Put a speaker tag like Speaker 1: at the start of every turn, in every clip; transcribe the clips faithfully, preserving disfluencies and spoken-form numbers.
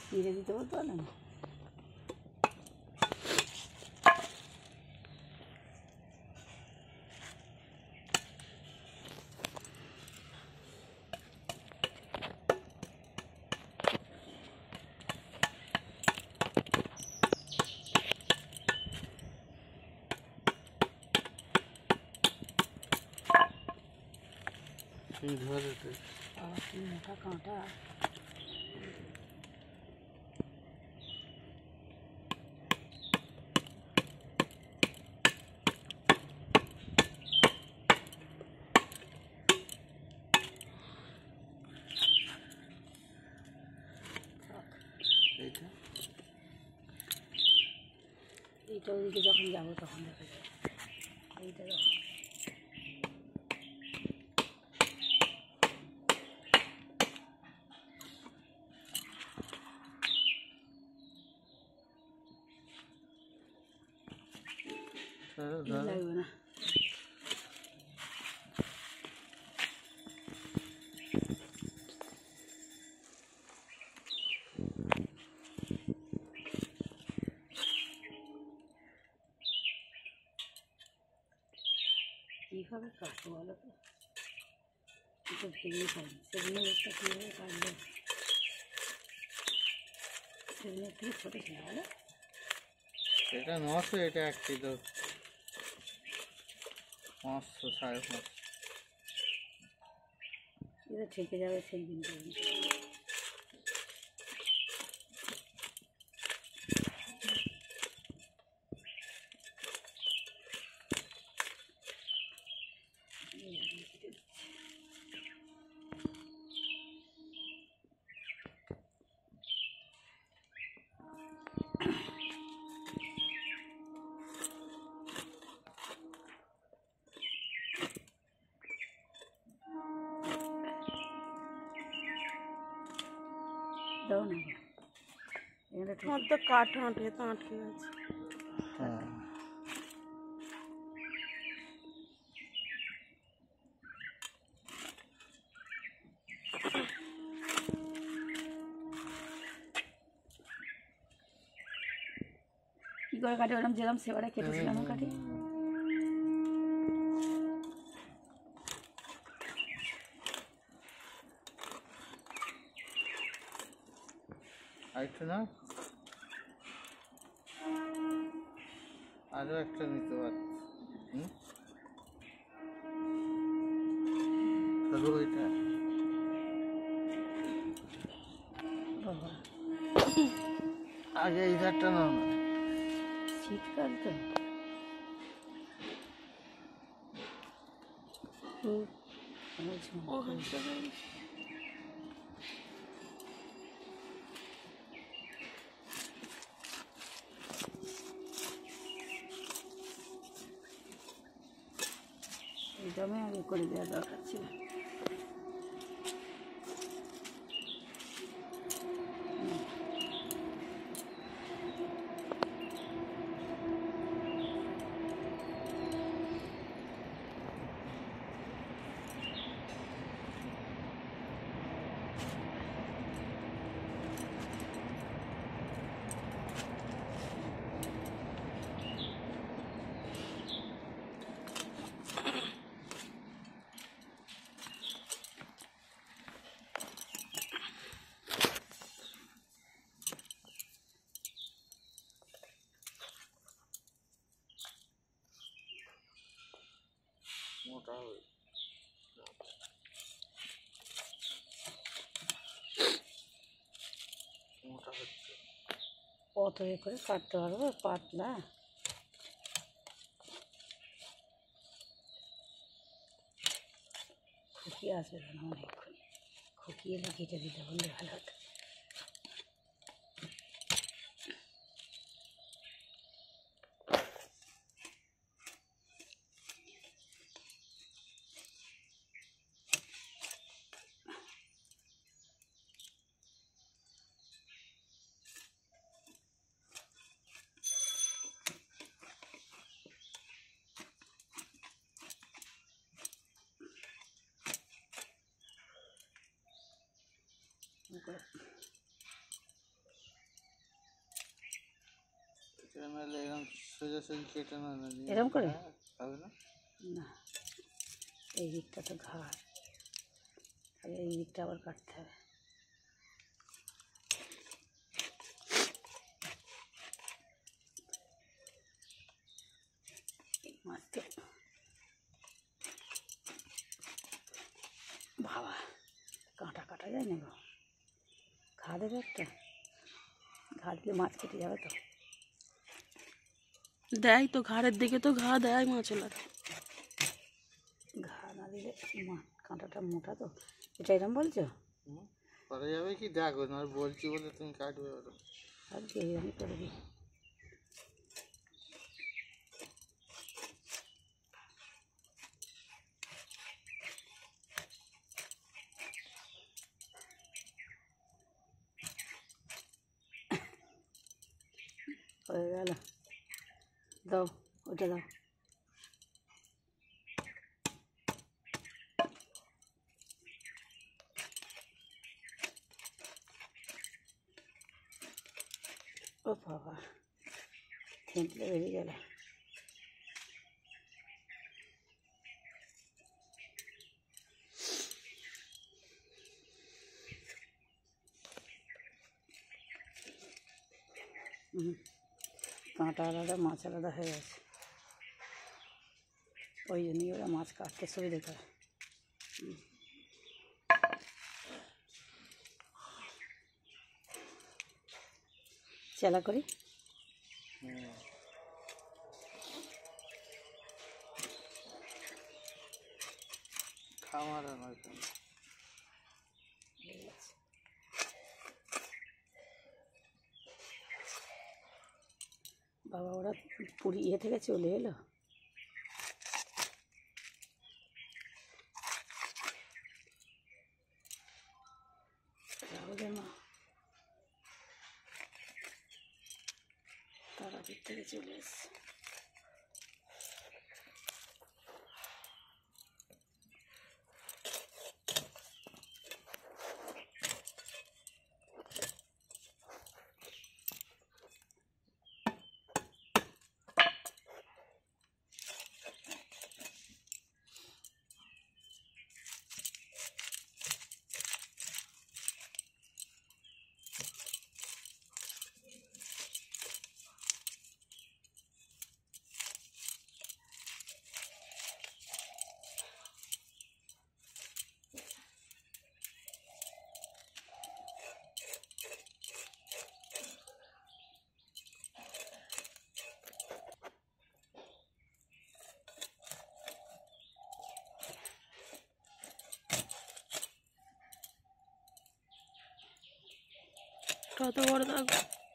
Speaker 1: নিয়ে দিতে বলতে পারলে না মোটা কাঁটা এইটা ওইদিকে যখন যাবো তখন দেখা যাবে এইটা দেখো লাগবে না কীভাবে কাটবো বলো তো এটা ভেঙে খাই সেগুলো একটা কীভাবে কাটবো সেগুলো একটু ছোটো ছিল বলো
Speaker 2: এটা নশো এটা এক কিলো পাঁচশো সাড়ে পাঁচশো
Speaker 1: এটা থেকে যাবে সেই দিন পর্যন্ত দাও না
Speaker 3: আমার তো কাঠ আঁটকে তো আঁটকে গেছে
Speaker 2: হ্যাঁ
Speaker 1: কী করে কাটে ওরকম যেরকম সেবারে কেটেছিলাম কাটি
Speaker 2: আরেকটু না আরও একটা নিতে পারছি হুম শুধু ওইটা আগে এই ধারটা নাও না
Speaker 1: শীতকাল তো এই দামে আগে করে দেওয়া দরকার ছিল
Speaker 2: মোটা হবে মোটা হচ্ছে
Speaker 1: কত এ করে কাটতে পারবো পাতলা খুকিয়ে আসবে না অনেকক্ষণ খুকিয়ে এলে কেটে দিতে বললে ভালো হতো
Speaker 2: নাহলে এরকম সোজাসুজি কেটে না না নিয়ে-
Speaker 1: এরকম করে?
Speaker 2: হ্যাঁ, হবে না?
Speaker 1: না, এই দিকটা তো ঘাড়, আর এই দিকটা আবার কাটতে হবে। এই মাছটা বাবা কাঁটা কাটা যায় না গো, ঘা দেবে একটা, ঘা দিলে মাছ কেটে যাবে তো।
Speaker 3: দেয় তো, ঘাড়ের দিকে তো ঘা দেয় মাছলার।
Speaker 1: ঘা না দিলে মা কাঁটাটা মোটা তো। এটা এরকম বলছো?
Speaker 2: হুম, করা যাবে কি দেখো, না বলছি বলে তুমি কাটবে ওটা।
Speaker 1: আর কি আমি করে দিই। হয়ে গেল, দাও ওটা দাও। ও বাবা, থেঁতলে বেরিয়ে গেল। হুম, কাঁটা আলাদা মাছ আলাদা হয়ে গেছে, ওই জন্যই ওরা মাছ কাটতে সুবিধে করে। হুম। চেলা করি।
Speaker 2: হুম, খামারা নয় কেন?
Speaker 1: বাবা ওরা পুরী ইয়ে থেকে চলে এলো। রাহুলের মা তারাপীঠ থেকে চলে এসছে।
Speaker 3: কত বড় দাগ!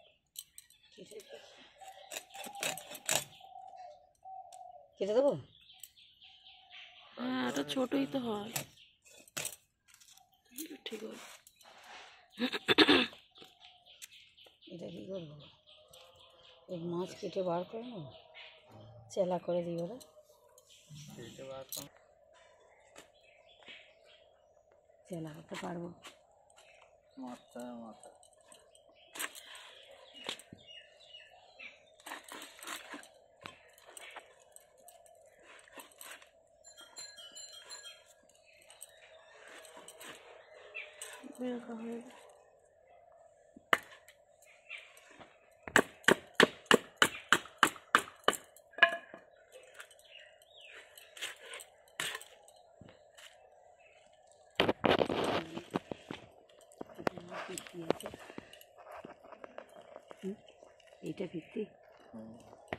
Speaker 1: কেটে দেবো?
Speaker 3: হ্যাঁ, এটা ছোটই তো হয়। ঠিক আছে,
Speaker 1: এটা কী করবো? এই মাছ কেটে বার করে নেবো, চেলা করে দিই ওরা।
Speaker 2: কেটে বার কর।
Speaker 1: চেলা করতে পারবো।
Speaker 2: মাথা মাথা
Speaker 3: বেরকা হয়ে গেছে।
Speaker 1: এইটা ভিত্তি।
Speaker 2: হুম